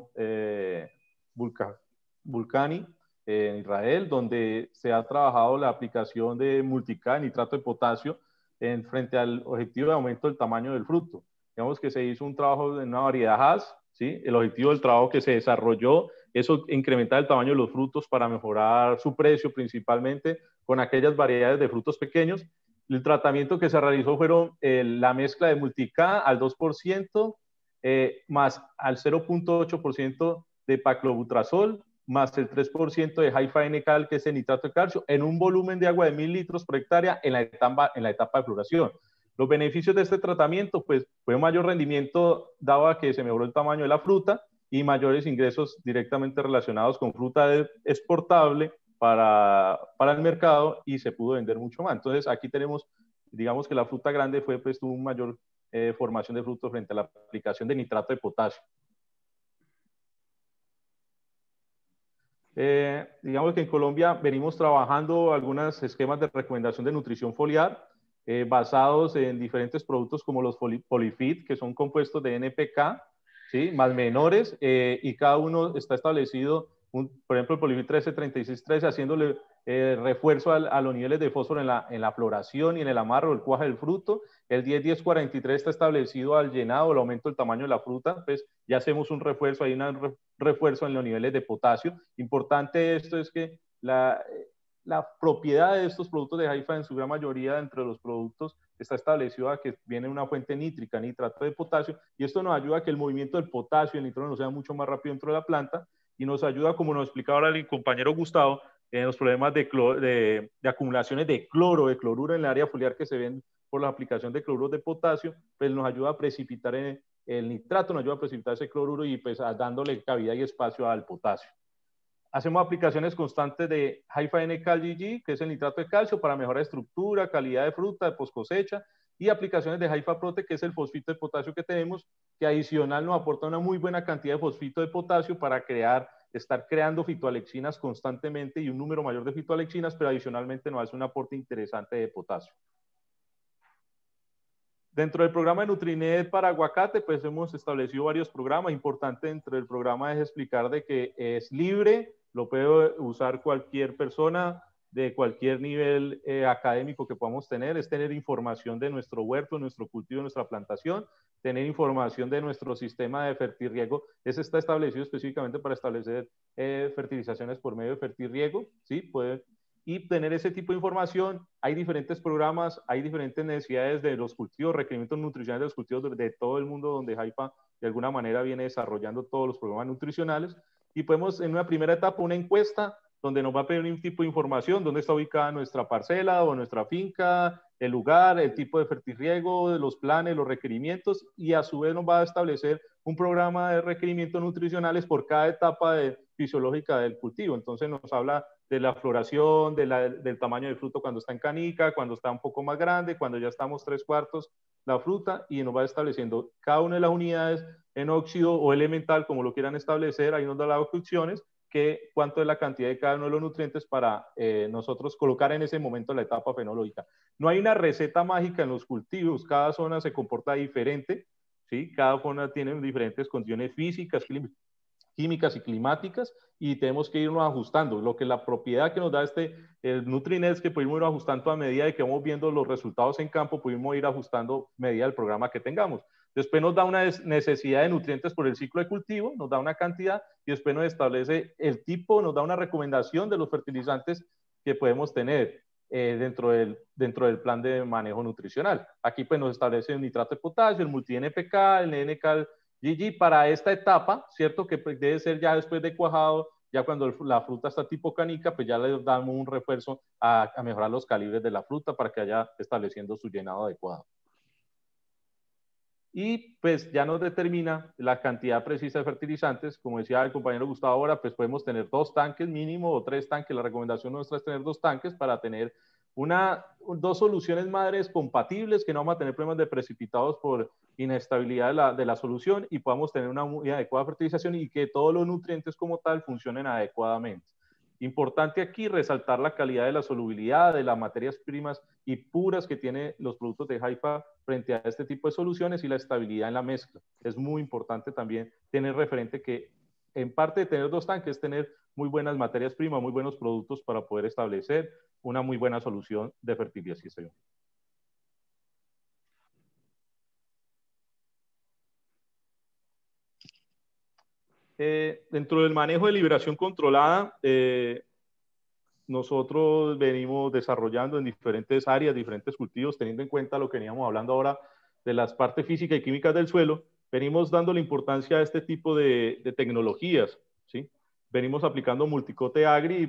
Vulcani en Israel, donde se ha trabajado la aplicación de multi-K, nitrato de potasio, frente al objetivo de aumento del tamaño del fruto. Digamos que se hizo un trabajo en una variedad Hass, ¿sí? El objetivo del trabajo que se desarrolló es incrementar el tamaño de los frutos para mejorar su precio, principalmente con aquellas variedades de frutos pequeños. El tratamiento que se realizó fueron la mezcla de multi-K al 2%, más al 0.8% de paclobutrazol, más el 3% de Haifa NCal, que es el nitrato de calcio, en un volumen de agua de 1000 litros por hectárea en la etapa de floración. Los beneficios de este tratamiento, pues, fue un mayor rendimiento dado a que se mejoró el tamaño de la fruta, y mayores ingresos directamente relacionados con fruta exportable para el mercado, y se pudo vender mucho más. Entonces aquí tenemos, digamos que la fruta grande tuvo una mayor formación de fruto frente a la aplicación de nitrato de potasio. Digamos que en Colombia venimos trabajando algunos esquemas de recomendación de nutrición foliar basados en diferentes productos como los Polifit, que son compuestos de NPK, ¿sí?, más menores, y cada uno está establecido, por ejemplo, el Polifit 13-36-13, haciéndole refuerzo a los niveles de fósforo en la floración y en el amarro, el cuaje del fruto. El 10-10-43 está establecido al llenado, el aumento del tamaño de la fruta. Pues ya hacemos un refuerzo, hay un refuerzo en los niveles de potasio. Importante esto es que la propiedad de estos productos de Haifa, en su gran mayoría, entre los productos, está establecido a que viene una fuente nítrica, nitrato de potasio, y esto nos ayuda a que el movimiento del potasio y el nitrógeno sea mucho más rápido dentro de la planta, y nos ayuda, como nos explicaba ahora el compañero Gustavo, en los problemas de acumulaciones de cloruro en el área foliar que se ven por la aplicación de cloruro de potasio. Pues nos ayuda a precipitar el nitrato, nos ayuda a precipitar ese cloruro, y pues dándole cavidad y espacio al potasio. Hacemos aplicaciones constantes de Haifa NCal GG, que es el nitrato de calcio, para mejorar estructura, calidad de fruta, de post cosecha, y aplicaciones de Haifa Prote, que es el fosfito de potasio que tenemos, que adicional nos aporta una muy buena cantidad de fosfito de potasio para estar creando fitoalexinas constantemente, y un número mayor de fitoalexinas, pero adicionalmente nos hace un aporte interesante de potasio. Dentro del programa de Nutrinet para aguacate, pues hemos establecido varios programas. Importante dentro del programa es explicar de que es libre, lo puede usar cualquier persona, de cualquier nivel académico que podamos tener, es tener información de nuestro huerto, nuestro cultivo, nuestra plantación, tener información de nuestro sistema de fertirriego. Ese está establecido específicamente para establecer fertilizaciones por medio de fertirriego, ¿sí? Y tener ese tipo de información. Hay diferentes programas, hay diferentes necesidades de los cultivos, requerimientos nutricionales de los cultivos de todo el mundo, donde Haifa de alguna manera viene desarrollando todos los programas nutricionales. Y podemos en una primera etapa una encuesta donde nos va a pedir un tipo de información, dónde está ubicada nuestra parcela o nuestra finca, el lugar, el tipo de fertirriego, los planes, los requerimientos, y a su vez nos va a establecer un programa de requerimientos nutricionales por cada etapa fisiológica del cultivo. Entonces nos habla de la floración, del tamaño del fruto cuando está en canica, cuando está un poco más grande, cuando ya estamos 3/4 la fruta, y nos va estableciendo cada una de las unidades en óxido o elemental, como lo quieran establecer. Ahí nos da las opciones, cuánto es la cantidad de cada uno de los nutrientes para nosotros colocar en ese momento la etapa fenológica. No hay una receta mágica en los cultivos, cada zona se comporta diferente, ¿sí? Cada zona tiene diferentes condiciones físicas, químicas y climáticas, y tenemos que irnos ajustando. Lo que la propiedad que nos da el Nutri-Net es que podemos ir ajustando a medida de que vamos viendo los resultados en campo, podemos ir ajustando a medida del programa que tengamos. Después nos da una necesidad de nutrientes por el ciclo de cultivo, nos da una cantidad, y después nos establece el tipo, nos da una recomendación de los fertilizantes que podemos tener dentro del plan de manejo nutricional. Aquí pues nos establece el nitrato de potasio, el multi-NPK, el NK GG para esta etapa, ¿cierto? Que debe ser ya después de cuajado, ya cuando la fruta está tipo canica, pues ya le damos un refuerzo a mejorar los calibres de la fruta para que vaya estableciendo su llenado adecuado. Y pues ya nos determina la cantidad precisa de fertilizantes. Como decía el compañero Gustavo ahora, pues podemos tener 2 tanques mínimo o 3 tanques. La recomendación nuestra es tener 2 tanques para tener 2 soluciones madres compatibles, que no vamos a tener problemas de precipitados por inestabilidad de la solución, y podamos tener una muy adecuada fertilización y que todos los nutrientes como tal funcionen adecuadamente. Importante aquí resaltar la calidad de la solubilidad de las materias primas y puras que tienen los productos de Haifa frente a este tipo de soluciones, y la estabilidad en la mezcla. Es muy importante también tener referente que, en parte de tener 2 tanques, tener muy buenas materias primas, muy buenos productos para poder establecer una muy buena solución de fertilización. Dentro del manejo de liberación controlada, nosotros venimos desarrollando en diferentes áreas, diferentes cultivos, teniendo en cuenta lo que veníamos hablando ahora de las partes físicas y químicas del suelo. Venimos dando la importancia a este tipo de tecnologías, ¿sí? Venimos aplicando Multicote Agri,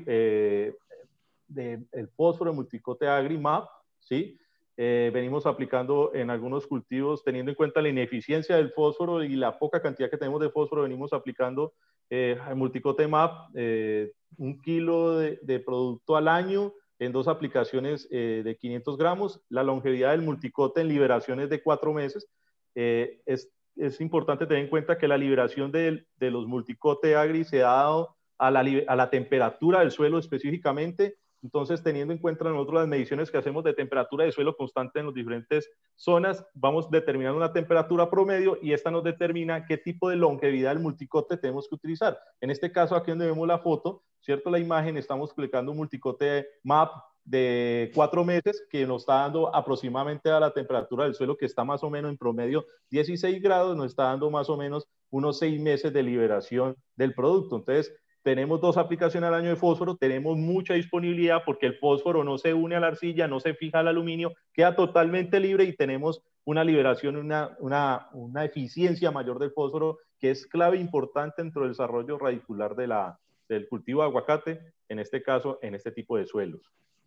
el fósforo de Multicote Agri MAP, ¿sí? Venimos aplicando en algunos cultivos, teniendo en cuenta la ineficiencia del fósforo y la poca cantidad que tenemos de fósforo, venimos aplicando Multicote MAP, 1 kilo de producto al año en 2 aplicaciones de 500 gramos. La longevidad del multicote en liberaciones de 4 meses. Es importante tener en cuenta que la liberación de los Multicote Agri se ha dado a la temperatura del suelo específicamente. Entonces, teniendo en cuenta nosotros las mediciones que hacemos de temperatura de suelo constante en las diferentes zonas, vamos determinando una temperatura promedio, y esta nos determina qué tipo de longevidad del multicote tenemos que utilizar. En este caso, aquí donde vemos la foto, ¿cierto? La imagen, estamos aplicando un multicote MAP de 4 meses que nos está dando aproximadamente a la temperatura del suelo, que está más o menos en promedio 16 grados, nos está dando más o menos unos 6 meses de liberación del producto. Entonces, tenemos 2 aplicaciones al año de fósforo, tenemos mucha disponibilidad porque el fósforo no se une a la arcilla, no se fija al aluminio, queda totalmente libre, y tenemos una liberación, una eficiencia mayor del fósforo, que es clave importante dentro del desarrollo radicular del cultivo de aguacate, en este caso, en este tipo de suelos.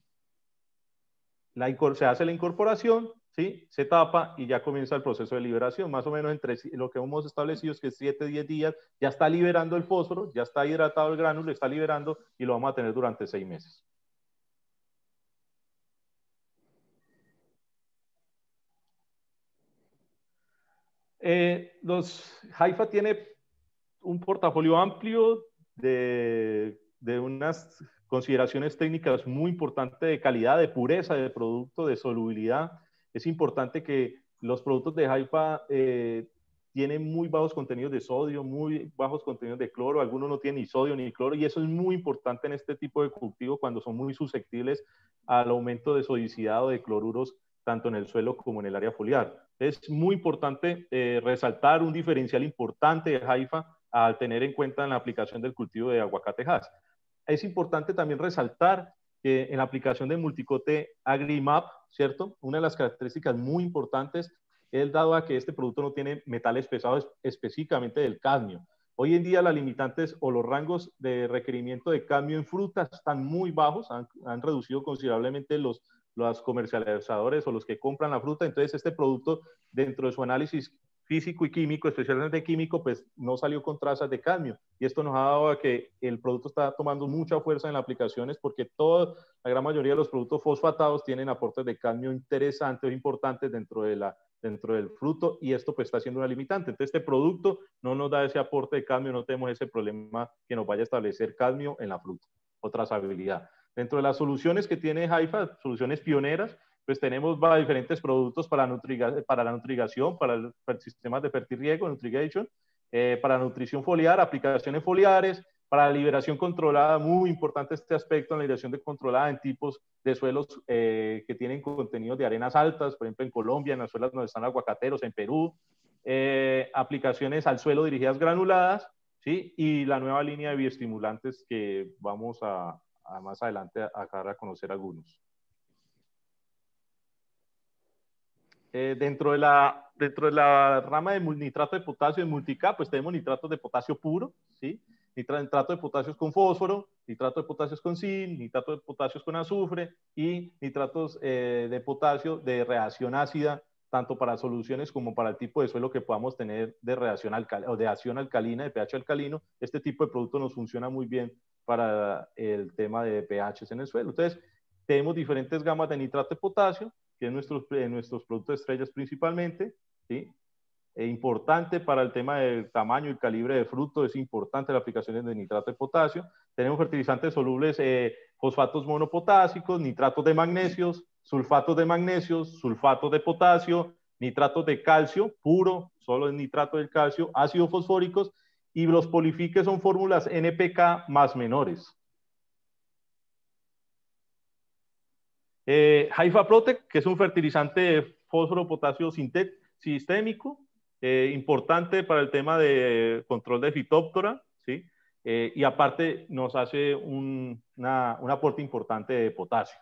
Se hace la incorporación, ¿sí? Se tapa y ya comienza el proceso de liberación. Más o menos entre lo que hemos establecido es que 7-10 días ya está liberando el fósforo, ya está hidratado el gránulo, está liberando, y lo vamos a tener durante 6 meses. Haifa tiene un portafolio amplio de unas consideraciones técnicas muy importantes de calidad, de pureza de producto, de solubilidad. Es importante que los productos de Haifa tiene muy bajos contenidos de sodio, muy bajos contenidos de cloro, algunos no tienen ni sodio ni cloro, y eso es muy importante en este tipo de cultivo cuando son muy susceptibles al aumento de sodicidad o de cloruros tanto en el suelo como en el área foliar. Es muy importante resaltar un diferencial importante de Haifa al tener en cuenta en la aplicación del cultivo de aguacate Hass. Es importante también resaltar que en la aplicación del multicote AgriMap, ¿cierto? Una de las características muy importantes es dado a que este producto no tiene metales pesados, específicamente del cadmio. Hoy en día las limitantes o los rangos de requerimiento de cadmio en frutas están muy bajos, han reducido considerablemente los comercializadores o los que compran la fruta. Entonces este producto, dentro de su análisis físico y químico, especialmente químico, pues no salió con trazas de cadmio. Y esto nos ha dado a que el producto está tomando mucha fuerza en las aplicaciones porque la gran mayoría de los productos fosfatados tienen aportes de cadmio interesantes o importantes dentro del fruto, y esto pues está siendo una limitante. Entonces este producto no nos da ese aporte de cadmio, no tenemos ese problema que nos vaya a establecer cadmio en la fruta o trazabilidad. Dentro de las soluciones que tiene Haifa, soluciones pioneras, pues tenemos diferentes productos para la nutrigación, para el sistemas de fertirriego, nutrigation, para nutrición foliar, aplicaciones foliares, para la liberación controlada, muy importante este aspecto en la liberación controlada en tipos de suelos que tienen contenidos de arenas altas, por ejemplo en Colombia, en las suelas donde están aguacateros, en Perú, aplicaciones al suelo dirigidas granuladas, ¿sí? Y la nueva línea de bioestimulantes que vamos a más adelante a conocer algunos. Dentro de la rama de nitrato de potasio en Multicap, pues tenemos nitratos de potasio puro, ¿sí? Nitrato de potasio con fósforo, nitrato de potasio con zinc, nitrato de potasio con azufre y nitratos de potasio de reacción ácida, tanto para soluciones como para el tipo de suelo que podamos tener de reacción o de acción alcalina, de pH alcalino. Este tipo de producto nos funciona muy bien para el tema de pHs en el suelo. Entonces, tenemos diferentes gamas de nitrato de potasio, que es nuestros productos estrellas principalmente, ¿sí? Importante para el tema del tamaño y calibre de fruto, es importante la aplicación de nitrato de potasio. Tenemos fertilizantes solubles, fosfatos monopotásicos, nitratos de magnesios, sulfatos de potasio, nitratos de calcio puro, solo el nitrato del calcio, ácidos fosfóricos, y los polifiques son fórmulas NPK más menores. Haifa Protect, que es un fertilizante de fósforo potasio sistémico, importante para el tema de control de fitóptora, ¿sí? Y aparte nos hace un aporte importante de potasio.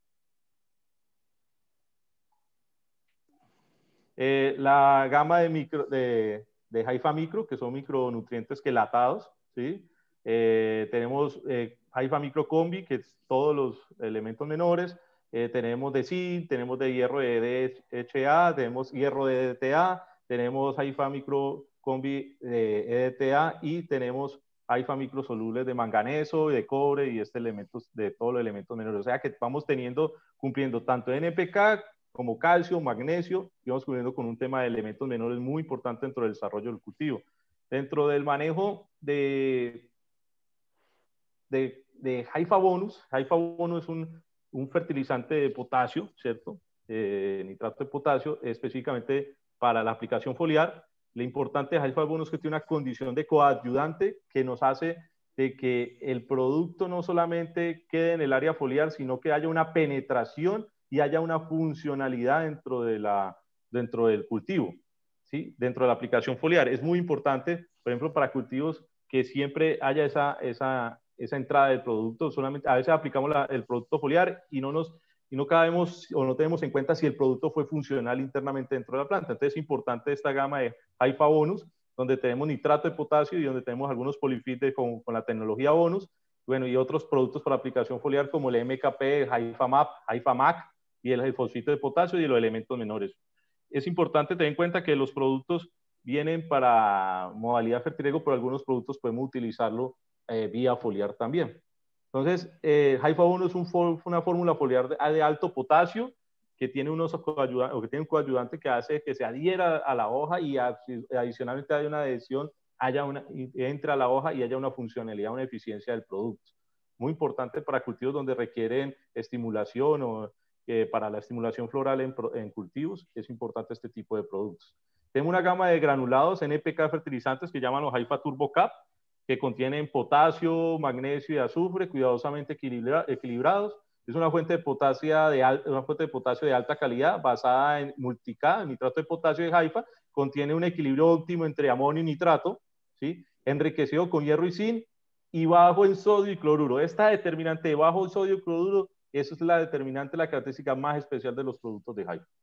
La gama de Haifa Micro, que son micronutrientes quelatados, ¿sí? Tenemos Haifa Micro Combi, que es todos los elementos menores. Tenemos de zinc, tenemos de hierro de DHA, tenemos hierro de EDTA, tenemos Haifa Micro Combi de EDTA y tenemos Haifa Micro solubles de manganeso, de cobre y de todos los elementos menores. O sea que vamos cumpliendo tanto NPK como calcio, magnesio, y vamos cubriendo con un tema de elementos menores muy importante dentro del desarrollo del cultivo. Dentro del manejo de Haifa Bonus es un fertilizante de potasio, ¿cierto? Nitrato de potasio, específicamente para la aplicación foliar. Lo importante de Haifa Bonus es que tiene una condición de coadyuvante que nos hace de que el producto no solamente quede en el área foliar, sino que haya una penetración y haya una funcionalidad dentro del cultivo, ¿sí? Dentro de la aplicación foliar. Es muy importante, por ejemplo, para cultivos que siempre haya esa entrada del producto. Solamente a veces aplicamos el producto foliar y no cabemos o no tenemos en cuenta si el producto fue funcional internamente dentro de la planta. Entonces es importante esta gama de Haifa Bonus, donde tenemos nitrato de potasio y donde tenemos algunos polifits con la tecnología Bonus, bueno, y otros productos para aplicación foliar como el MKP, Haifa Map, Haifa Mac y el fosfito de potasio y los elementos menores. Es importante tener en cuenta que los productos vienen para modalidad fertirriego, pero algunos productos podemos utilizarlo vía foliar también. Entonces, Haifa Bonus es una fórmula foliar de alto potasio que tiene un coayudante que hace que se adhiera a la hoja y adicionalmente hay una adhesión, entre a la hoja y haya una funcionalidad, una eficiencia del producto. Muy importante para cultivos donde requieren estimulación para la estimulación floral en cultivos, es importante este tipo de productos. Tenemos una gama de granulados NPK fertilizantes que llaman los Haifa Turbo Cap, que contienen potasio, magnesio y azufre, cuidadosamente equilibrados. Es una fuente de potasio de alta calidad basada en Multica, el nitrato de potasio de Haifa, contiene un equilibrio óptimo entre amonio y nitrato, ¿sí? Enriquecido con hierro y zinc y bajo en sodio y cloruro. Esta determinante de bajo en sodio y cloruro, eso es la determinante, la característica más especial de los productos de Haifa.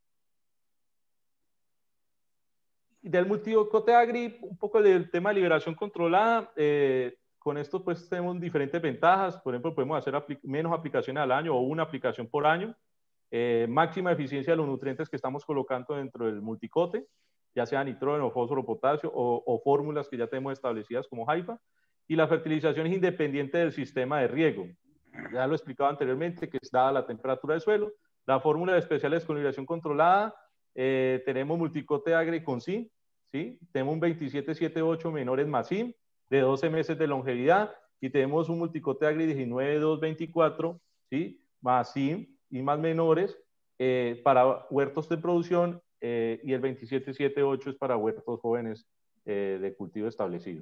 Del multicote agri, un poco del tema de liberación controlada, con esto pues tenemos diferentes ventajas. Por ejemplo, podemos hacer menos aplicaciones al año o una aplicación por año, máxima eficiencia de los nutrientes que estamos colocando dentro del multicote, ya sea nitrógeno, fósforo, potasio o fórmulas que ya tenemos establecidas como Haifa, y la fertilización es independiente del sistema de riego. Ya lo he explicado anteriormente, que es dada la temperatura del suelo. La fórmula de especiales con liberación controlada, tenemos multicote agri con zinc, ¿sí? Tenemos un 2778 menores más zinc de 12 meses de longevidad, y tenemos un multicote agri 19224, ¿sí? Más zinc y más menores para huertos de producción, y el 2778 es para huertos jóvenes de cultivo establecidos.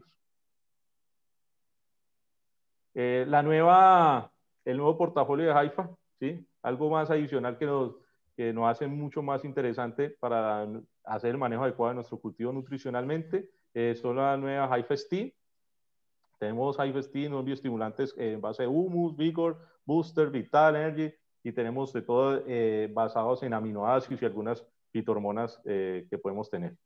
El nuevo portafolio de Haifa, ¿sí? Algo más adicional que nos hace mucho más interesante para hacer el manejo adecuado de nuestro cultivo nutricionalmente, son las nuevas Haifa Steam. Tenemos Haifa Steam, unos bioestimulantes en base de humus, vigor, booster, vital, energy, y tenemos de todo basados en aminoácidos y algunas fitohormonas que podemos tener.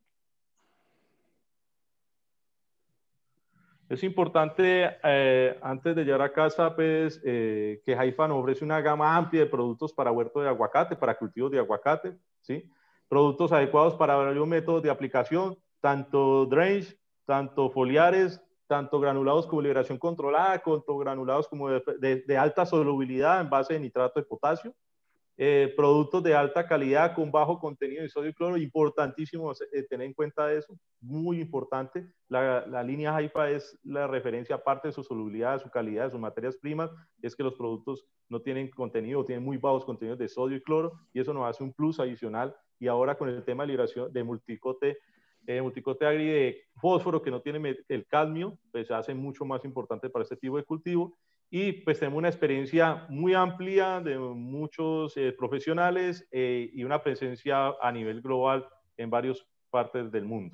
Es importante, antes de llegar a casa, pues, que Haifa nos ofrece una gama amplia de productos para huerto de aguacate, para cultivos de aguacate, ¿sí? Productos adecuados para varios métodos de aplicación, tanto drainage, tanto foliares, tanto granulados como liberación controlada, tanto granulados como de alta solubilidad en base de nitrato de potasio. Productos de alta calidad con bajo contenido de sodio y cloro, importantísimo tener en cuenta eso, muy importante. La línea Haifa es la referencia, aparte de su solubilidad, de su calidad, de sus materias primas, es que los productos no tienen contenido, tienen muy bajos contenidos de sodio y cloro, y eso nos hace un plus adicional. Y ahora con el tema de liberación de multicote agri de fósforo, que no tiene el cadmio, pues se hace mucho más importante para este tipo de cultivo. Y pues tenemos una experiencia muy amplia de muchos profesionales y una presencia a nivel global en varias partes del mundo.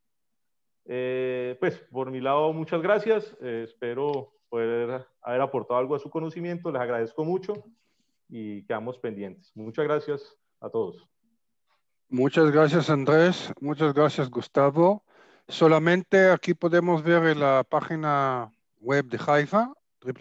Pues por mi lado, muchas gracias. Espero poder haber aportado algo a su conocimiento. Les agradezco mucho y quedamos pendientes. Muchas gracias a todos. Muchas gracias, Andrés. Muchas gracias, Gustavo. Solamente aquí podemos ver en la página web de Haifa,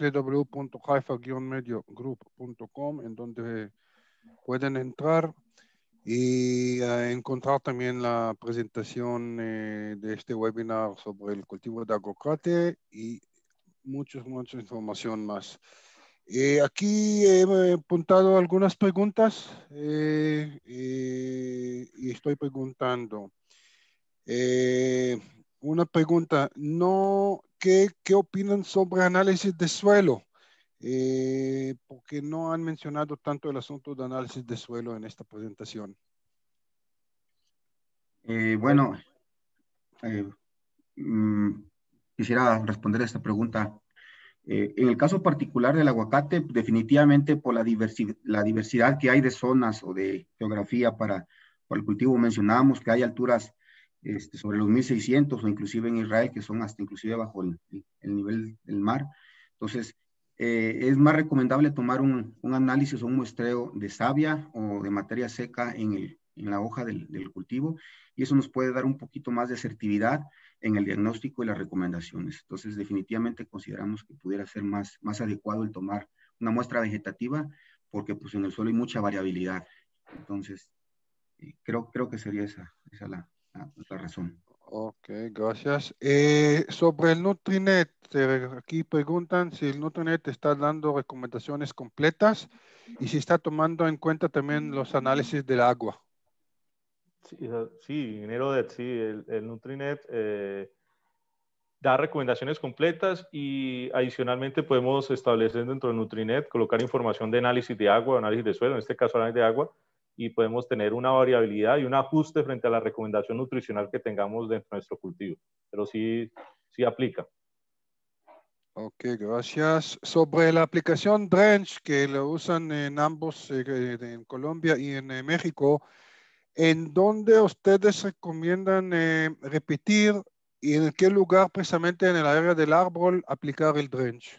www.haifa-mediogroup.com, en donde pueden entrar y encontrar también la presentación de este webinar sobre el cultivo de aguacate y mucha información más. Aquí he apuntado algunas preguntas y estoy preguntando. Una pregunta, ¿qué opinan sobre análisis de suelo? Porque no han mencionado tanto el asunto de análisis de suelo en esta presentación. Bueno, quisiera responder a esta pregunta. En el caso particular del aguacate, definitivamente por la diversidad que hay de zonas o de geografía para el cultivo, mencionábamos que hay alturas sobre los 1600 o inclusive en Israel que son hasta inclusive bajo el nivel del mar. Entonces, es más recomendable tomar un análisis o un muestreo de savia o de materia seca en la hoja del cultivo, y eso nos puede dar un poquito más de asertividad en el diagnóstico y las recomendaciones. Entonces, definitivamente consideramos que pudiera ser más adecuado el tomar una muestra vegetativa, porque pues en el suelo hay mucha variabilidad. Entonces, creo que sería esa la razón. Ok, gracias. Sobre el Nutrinet, aquí preguntan si el Nutrinet está dando recomendaciones completas y si está tomando en cuenta también los análisis del agua. Sí, ingeniero Det, sí, el Nutrinet dar recomendaciones completas y adicionalmente podemos establecer dentro de Nutrinet, colocar información de análisis de agua, análisis de suelo, en este caso análisis de agua, y podemos tener una variabilidad y un ajuste frente a la recomendación nutricional que tengamos dentro de nuestro cultivo. Pero sí aplica. Ok, gracias. Sobre la aplicación Drench, que lo usan en ambos, en Colombia y en México, ¿en dónde ustedes recomiendan repetir y en qué lugar precisamente en el área del árbol aplicar el Drench?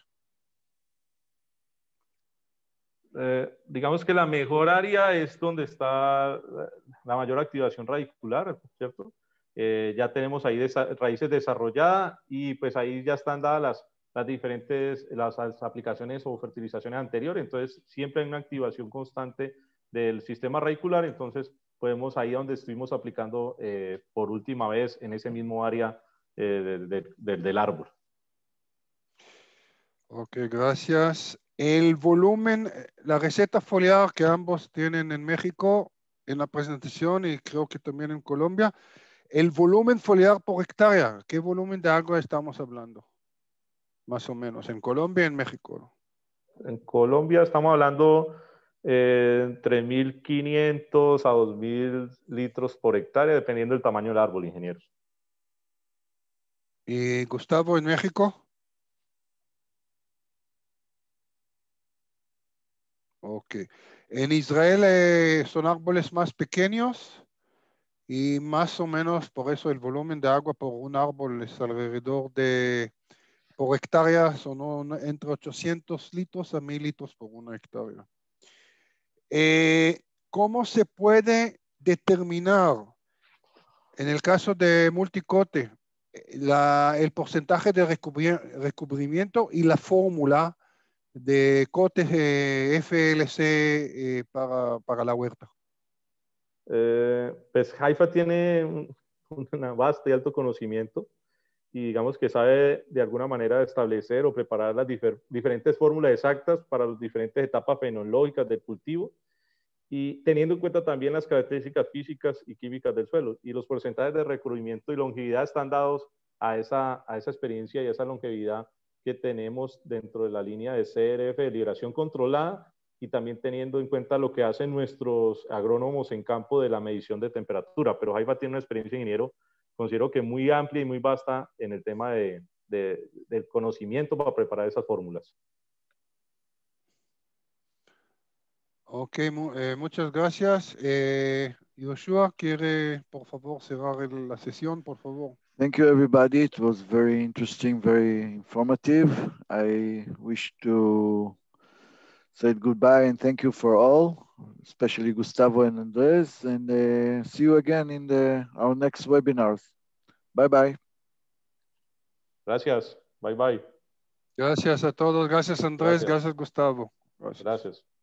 Digamos que la mejor área es donde está la mayor activación radicular, ¿cierto? Ya tenemos ahí raíces desarrolladas y pues ahí ya están dadas las diferentes las aplicaciones o fertilizaciones anteriores, entonces siempre hay una activación constante del sistema radicular, entonces podemos ahí donde estuvimos aplicando por última vez en ese mismo área del árbol. Ok, gracias. El volumen, la receta foliar que ambos tienen en México en la presentación y creo que también en Colombia, el volumen foliar por hectárea, ¿qué volumen de agua estamos hablando? Más o menos, en Colombia y en México. En Colombia estamos hablando entre 1.500 a 2.000 litros por hectárea, dependiendo del tamaño del árbol, ingeniero. ¿Y Gustavo, en México? Ok. En Israel son árboles más pequeños y más o menos por eso el volumen de agua por un árbol es alrededor de, por hectárea, son entre 800 litros a 1.000 litros por una hectárea. ¿Cómo se puede determinar, en el caso de multicote, el porcentaje de recubrimiento y la fórmula de cotes FLC para la huerta? Pues Haifa tiene un vasto y alto conocimiento y digamos que sabe de alguna manera establecer o preparar las diferentes fórmulas exactas para las diferentes etapas fenológicas del cultivo y teniendo en cuenta también las características físicas y químicas del suelo. Y los porcentajes de recubrimiento y longevidad están dados a esa experiencia y a esa longevidad que tenemos dentro de la línea de CRF de liberación controlada y también teniendo en cuenta lo que hacen nuestros agrónomos en campo de la medición de temperatura. Pero Haifa tiene una experiencia, ingeniero, considero que muy amplia y muy vasta en el tema del conocimiento para preparar esas fórmulas. Ok, muchas gracias. Yoshua, ¿quiere por favor cerrar la sesión, por favor? Thank you, everybody. It was very interesting, very informative. I wish to say goodbye and thank you for all, especially Gustavo and Andres, and see you again in our next webinars. Bye-bye. Gracias. Bye, bye. Gracias a todos. Gracias, Andrés. Gracias. Gracias, Gustavo. Gracias.